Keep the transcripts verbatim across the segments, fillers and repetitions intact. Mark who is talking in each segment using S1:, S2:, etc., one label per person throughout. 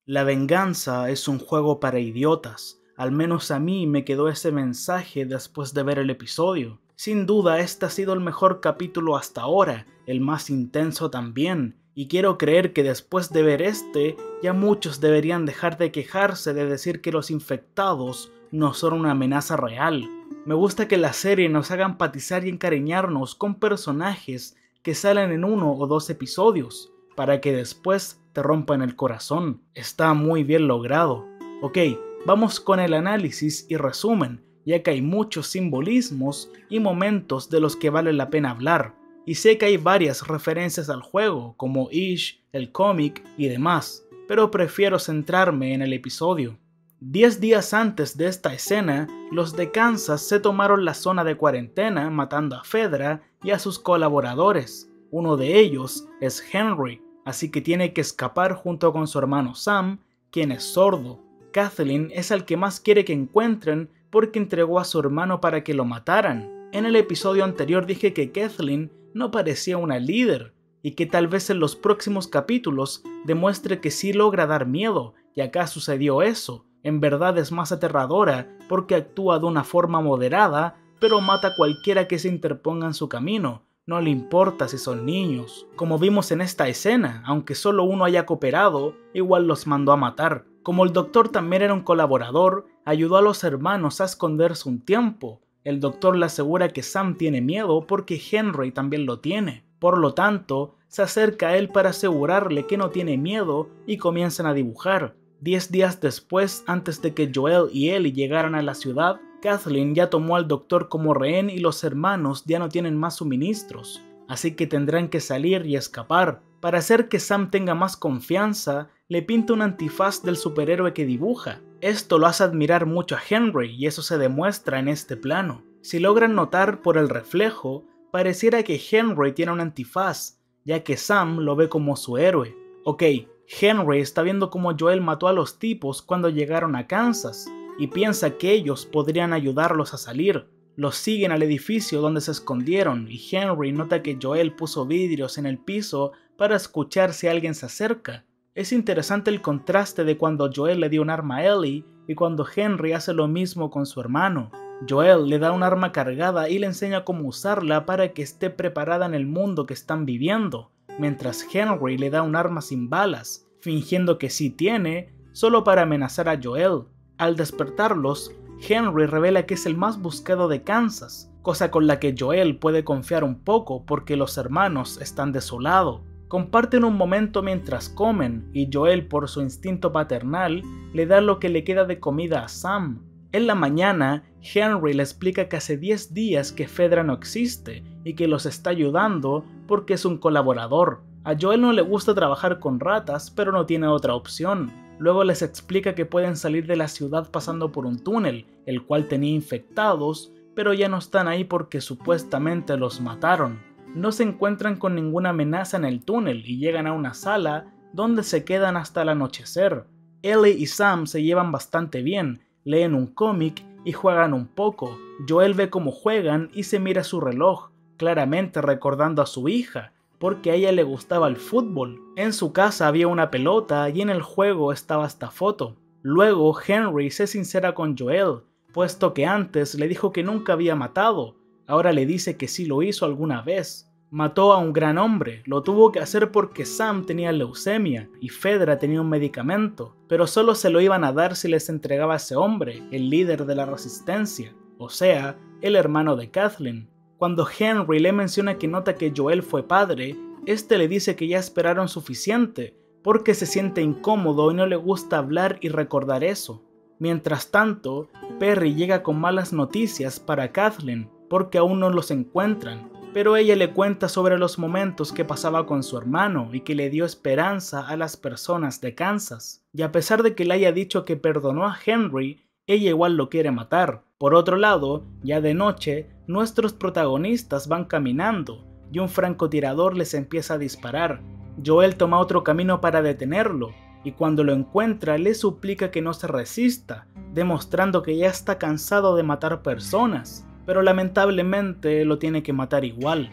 S1: La venganza es un juego para idiotas. Al menos a mí me quedó ese mensaje después de ver el episodio. Sin duda este ha sido el mejor capítulo hasta ahora, el más intenso también, y quiero creer que después de ver este, ya muchos deberían dejar de quejarse de decir que los infectados no son una amenaza real. Me gusta que la serie nos haga empatizar y encariñarnos con personajes que salen en uno o dos episodios, para que después te rompan el corazón. Está muy bien logrado. Ok, vamos con el análisis y resumen, ya que hay muchos simbolismos y momentos de los que vale la pena hablar. Y sé que hay varias referencias al juego, como Ish, el cómic y demás, pero prefiero centrarme en el episodio. Diez días antes de esta escena, los de Kansas se tomaron la zona de cuarentena matando a Fedra y a sus colaboradores. Uno de ellos es Henry, así que tiene que escapar junto con su hermano Sam, quien es sordo. Kathleen es el que más quiere que encuentren porque entregó a su hermano para que lo mataran. En el episodio anterior dije que Kathleen no parecía una líder y que tal vez en los próximos capítulos demuestre que sí logra dar miedo, y acá sucedió eso. En verdad es más aterradora porque actúa de una forma moderada, pero mata a cualquiera que se interponga en su camino. No le importa si son niños. Como vimos en esta escena, aunque solo uno haya cooperado, igual los mandó a matar. Como el doctor también era un colaborador, ayudó a los hermanos a esconderse un tiempo. El doctor le asegura que Sam tiene miedo porque Henry también lo tiene. Por lo tanto, se acerca a él para asegurarle que no tiene miedo y comienzan a dibujar. Diez días después, antes de que Joel y Ellie llegaran a la ciudad, Kathleen ya tomó al doctor como rehén y los hermanos ya no tienen más suministros, así que tendrán que salir y escapar. Para hacer que Sam tenga más confianza, le pinta un antifaz del superhéroe que dibuja. Esto lo hace admirar mucho a Henry y eso se demuestra en este plano. Si logran notar por el reflejo, pareciera que Henry tiene un antifaz, ya que Sam lo ve como su héroe. Ok, Henry está viendo cómo Joel mató a los tipos cuando llegaron a Kansas, y piensa que ellos podrían ayudarlos a salir. Los siguen al edificio donde se escondieron y Henry nota que Joel puso vidrios en el piso para escuchar si alguien se acerca. Es interesante el contraste de cuando Joel le dio un arma a Ellie y cuando Henry hace lo mismo con su hermano. Joel le da un arma cargada y le enseña cómo usarla para que esté preparada en el mundo que están viviendo, mientras Henry le da un arma sin balas, fingiendo que sí tiene, solo para amenazar a Joel. Al despertarlos, Henry revela que es el más buscado de Kansas, cosa con la que Joel puede confiar un poco porque los hermanos están de su lado. Comparten un momento mientras comen y Joel, por su instinto paternal, le da lo que le queda de comida a Sam. En la mañana, Henry le explica que hace diez días que Fedra no existe y que los está ayudando porque es un colaborador. A Joel no le gusta trabajar con ratas, pero no tiene otra opción. Luego les explica que pueden salir de la ciudad pasando por un túnel, el cual tenía infectados, pero ya no están ahí porque supuestamente los mataron. No se encuentran con ninguna amenaza en el túnel y llegan a una sala donde se quedan hasta el anochecer. Ellie y Sam se llevan bastante bien, leen un cómic y juegan un poco. Joel ve cómo juegan y se mira su reloj, claramente recordando a su hija, porque a ella le gustaba el fútbol. En su casa había una pelota y en el juego estaba esta foto. Luego Henry se sincera con Joel, puesto que antes le dijo que nunca había matado. Ahora le dice que sí lo hizo alguna vez. Mató a un gran hombre, lo tuvo que hacer porque Sam tenía leucemia y Fedra tenía un medicamento, pero solo se lo iban a dar si les entregaba a ese hombre, el líder de la resistencia, o sea, el hermano de Kathleen. Cuando Henry le menciona que nota que Joel fue padre, este le dice que ya esperaron suficiente, porque se siente incómodo y no le gusta hablar y recordar eso. Mientras tanto, Perry llega con malas noticias para Kathleen, porque aún no los encuentran, pero ella le cuenta sobre los momentos que pasaba con su hermano y que le dio esperanza a las personas de Kansas. Y a pesar de que le haya dicho que perdonó a Henry, ella igual lo quiere matar. Por otro lado, ya de noche, nuestros protagonistas van caminando y un francotirador les empieza a disparar. Joel toma otro camino para detenerlo y cuando lo encuentra le suplica que no se resista, demostrando que ya está cansado de matar personas, pero lamentablemente lo tiene que matar igual.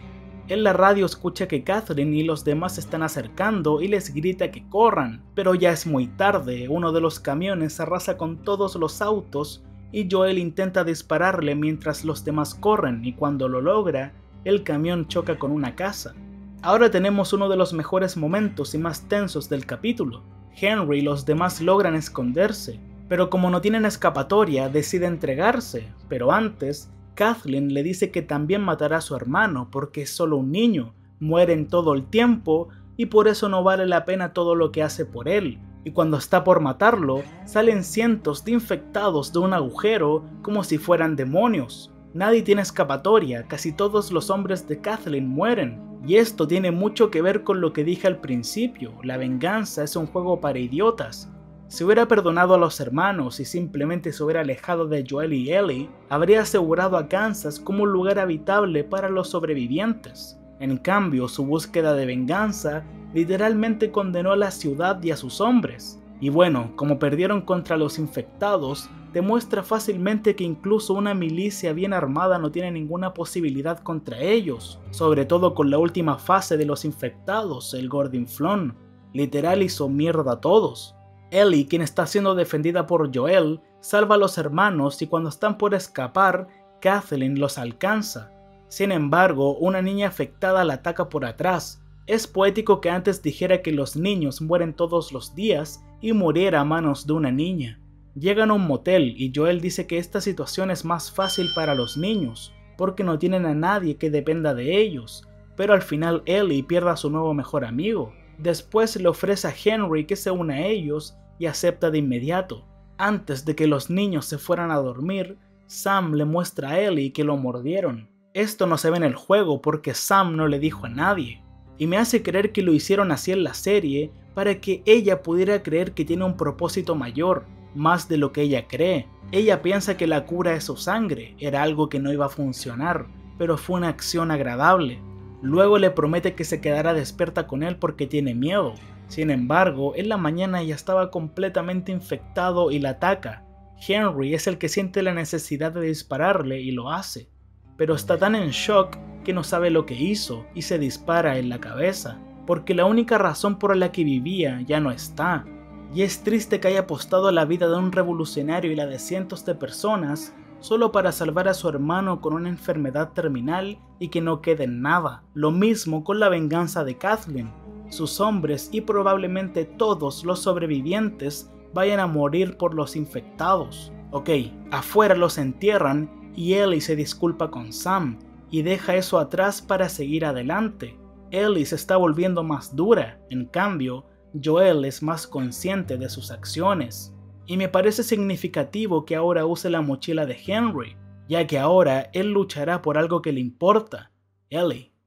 S1: En la radio escucha que Kathleen y los demás se están acercando y les grita que corran, pero ya es muy tarde. Uno de los camiones arrasa con todos los autos y Joel intenta dispararle mientras los demás corren, y cuando lo logra, el camión choca con una casa. Ahora tenemos uno de los mejores momentos y más tensos del capítulo. Henry y los demás logran esconderse, pero como no tienen escapatoria, decide entregarse, pero antes, Kathleen le dice que también matará a su hermano porque es solo un niño, mueren todo el tiempo y por eso no vale la pena todo lo que hace por él. Y cuando está por matarlo, salen cientos de infectados de un agujero como si fueran demonios. Nadie tiene escapatoria, casi todos los hombres de Kathleen mueren. Y esto tiene mucho que ver con lo que dije al principio, la venganza es un juego para idiotas. Si hubiera perdonado a los hermanos y simplemente se hubiera alejado de Joel y Ellie, habría asegurado a Kansas como un lugar habitable para los sobrevivientes. En cambio, su búsqueda de venganza literalmente condenó a la ciudad y a sus hombres. Y bueno, como perdieron contra los infectados, demuestra fácilmente que incluso una milicia bien armada no tiene ninguna posibilidad contra ellos, sobre todo con la última fase de los infectados, el Gordinflón. Literal hizo mierda a todos. Ellie, quien está siendo defendida por Joel, salva a los hermanos y cuando están por escapar, Kathleen los alcanza. Sin embargo, una niña afectada la ataca por atrás. Es poético que antes dijera que los niños mueren todos los días y muriera a manos de una niña. Llegan a un motel y Joel dice que esta situación es más fácil para los niños, porque no tienen a nadie que dependa de ellos, pero al final Ellie pierde a su nuevo mejor amigo. Después le ofrece a Henry que se una a ellos y acepta de inmediato. Antes de que los niños se fueran a dormir, Sam le muestra a Ellie que lo mordieron. Esto no se ve en el juego porque Sam no le dijo a nadie, y me hace creer que lo hicieron así en la serie para que ella pudiera creer que tiene un propósito mayor, más de lo que ella cree. Ella piensa que la cura es su sangre, era algo que no iba a funcionar, pero fue una acción agradable. Luego le promete que se quedará despierta con él porque tiene miedo. Sin embargo, en la mañana ya estaba completamente infectado y la ataca. Henry es el que siente la necesidad de dispararle y lo hace, pero está tan en shock que no sabe lo que hizo y se dispara en la cabeza, porque la única razón por la que vivía ya no está. Y es triste que haya apostado la vida de un revolucionario y la de cientos de personas solo para salvar a su hermano con una enfermedad terminal y que no quede en nada. Lo mismo con la venganza de Kathleen. Sus hombres y probablemente todos los sobrevivientes vayan a morir por los infectados. Ok, afuera los entierran y Ellie se disculpa con Sam y deja eso atrás para seguir adelante. Ellie se está volviendo más dura, en cambio, Joel es más consciente de sus acciones. Y me parece significativo que ahora use la mochila de Henry, ya que ahora él luchará por algo que le importa, Ellie.